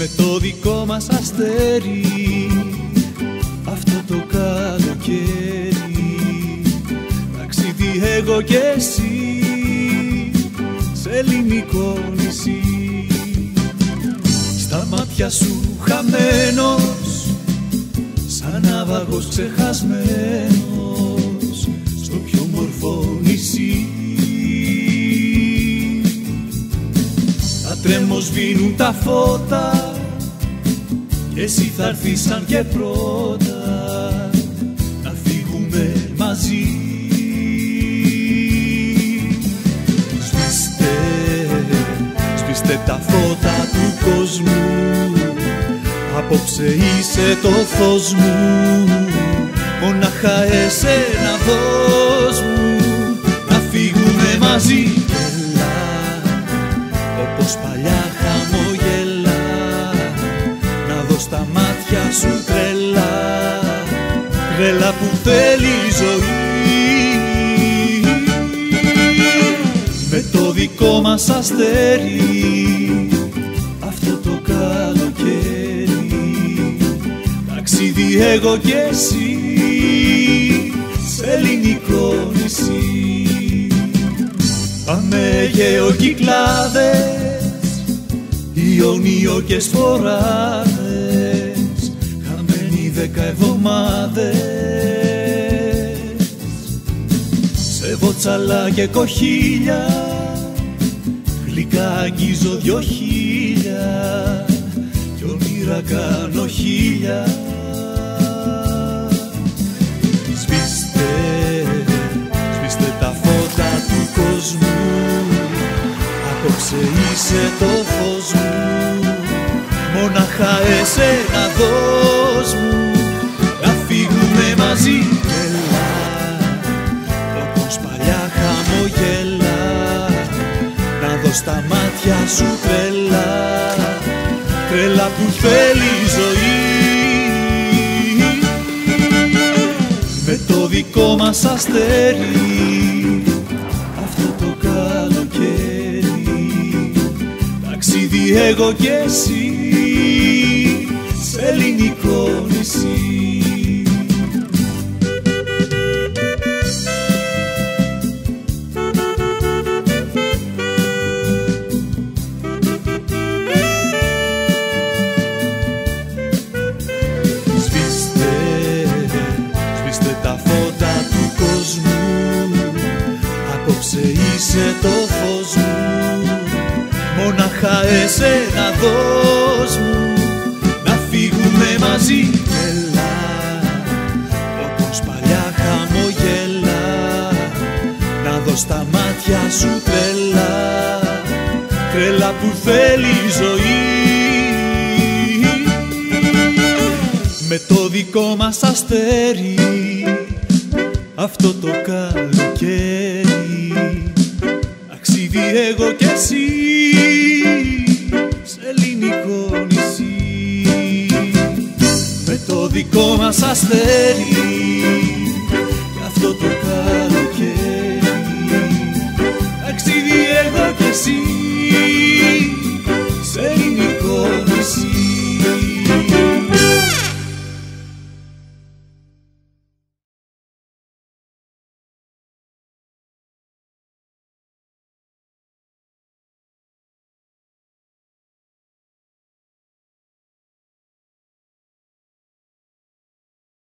με το δικό μας αστέρι αυτό το καλοκαίρι. Ταξίδι εγώ και εσύ σε ελληνικό νησί. Στα μάτια σου χαμένος, σαν ναυαγός ξεχασμένος στο πιο μορφό νησί. Τα τρέμω σβήνουν τα φώτα και εσύ θα έρθεις σαν και πρώτα να φύγουμε μαζί. Σβήστε τα φώτα του κόσμου, απόψε είσαι το φως μου, μονάχα εσένα δώσ' μου να φύγουμε μαζί. Έλα, όπως παλιά χαμογελά, να δω στα μάτια σου τρέλα, τρέλα που θέλει η ζωή. Με το δικό μας αστέρι αυτό το καλοκαίρι, ταξίδι εγώ και εσύ σε ελληνικό νησί. Πάμε γεωκυκλάδες, Ιωνίο και Σφοράδες, χαμένοι 10 εβδομάδες, σε βότσαλα και κοχύλια, γλυκά αγγίζω 2.000 κι όνειρα κάνω 1.000. Σβήστε τα φώτα του κόσμου, απόψε είσαι το φως μου, μονάχα εσένα δώσ' μου να φύγουμε μαζί. Έλα, όπως παλιά χαμογελά, να δω στα μάτια σου τρέλα, τρέλα που θέλει η ζωή. Με το δικό μας αστέρι αυτό το καλοκαίρι, ταξίδι εγώ και εσύ σε ελληνικό νησί. Είσαι το φως μου, μονάχα εσένα δώσ' μου να φύγουμε μαζί. Έλα, όπως παλιά χαμογελά, να δω στα μάτια σου τρέλα, τρέλα που θέλει η ζωή. Με το δικό μας αστέρι αυτό το καλοκαίρι, ταξίδι εγώ και εσύ σε ελληνικό νησί. Με το δικό μας αστέρι